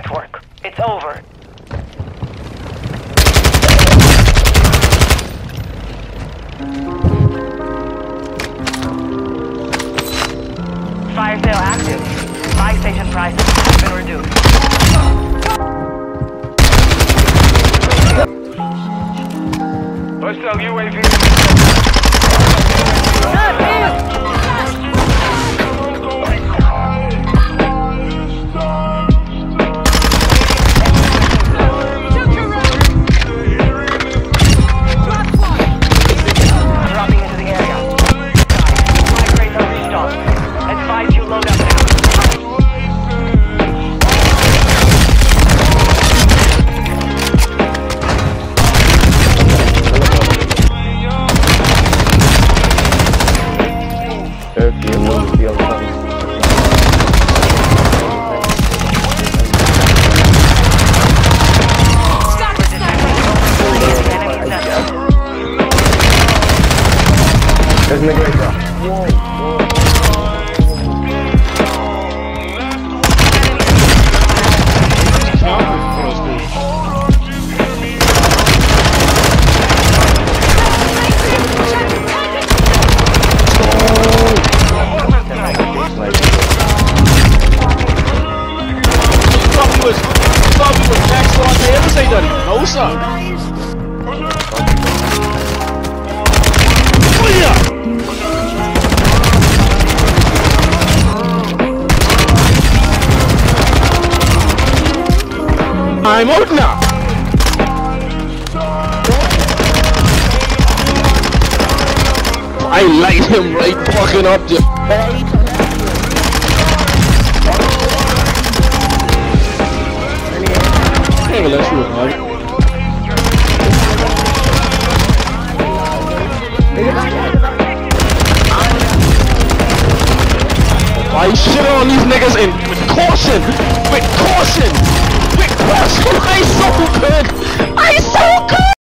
network. It's over. Fire sale active. Buy station prices have been reduced. Hostile UAV. Dropping into the area. Supply crates are restocked. Advise you load up now. There's an aggressor. I'm out now. I light him right fucking up the. Hey, let's do it, man. I shit on these niggas in with caution, with caution. I so good! I so good!